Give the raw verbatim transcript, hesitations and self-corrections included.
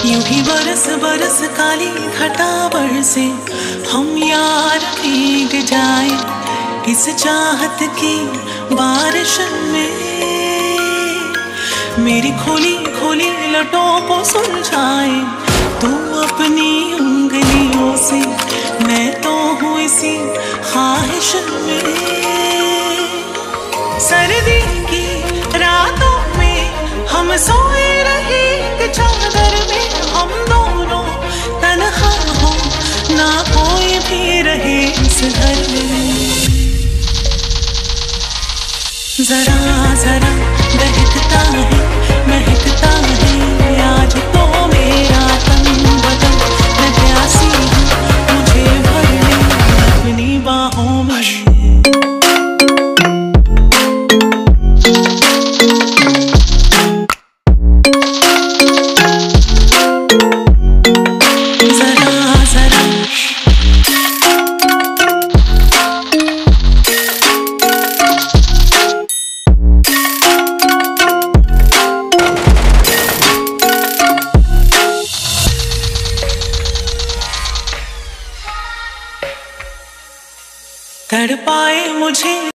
यूं ही बरस बरस काली घटा बरसे, हम यार भीग जाए इस चाहत की बारिश में। मेरी खोली खोली लटों को सुलझाए तू अपनी उंगलियों से, मैं तो हूँ इसी ख्वाहिश में। सर्दी की रातों में हम सोए रहे कि चादर में, हम दोनों तन्हा हो ना कोई भी रहे इस घर में। जरा जरा बहकता है महकता है आज तो मेरा तन बदन, मैं प्यासी हूँ मुझे भर ले अपनी बाहों में। तड़पाए मुझे